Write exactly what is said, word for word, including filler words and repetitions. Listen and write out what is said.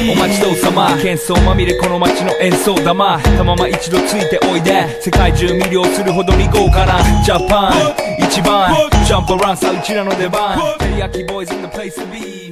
お待ちどうさま。喧騒まみれこの街の演奏玉。たまま一度ついておいで。世界中魅了するほどに豪華なジャパン一番ジャンプランさうちらの出番。テリヤキボーイズ in the place to be。